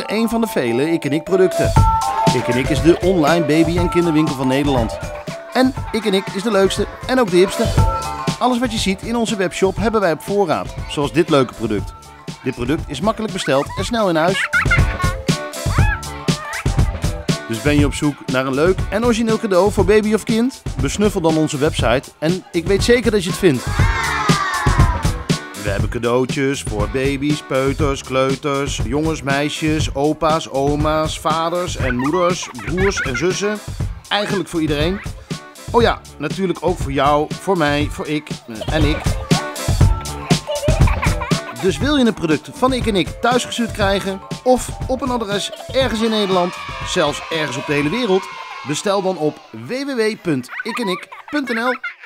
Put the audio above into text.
weer een van de vele Ik en Ik producten. Ik en Ik is de online baby- en kinderwinkel van Nederland. En Ik en Ik is de leukste en ook de hipste. Alles wat je ziet in onze webshop hebben wij op voorraad, zoals dit leuke product. Dit product is makkelijk besteld en snel in huis. Dus ben je op zoek naar een leuk en origineel cadeau voor baby of kind? Besnuffel dan onze website en ik weet zeker dat je het vindt. We hebben cadeautjes voor baby's, peuters, kleuters, jongens, meisjes, opa's, oma's, vaders en moeders, broers en zussen. Eigenlijk voor iedereen. Oh ja, natuurlijk ook voor jou, voor mij, voor ik en ik. Dus wil je een product van Ik en Ik thuisgestuurd krijgen of op een adres ergens in Nederland, zelfs ergens op de hele wereld? Bestel dan op www.ikenik.nl.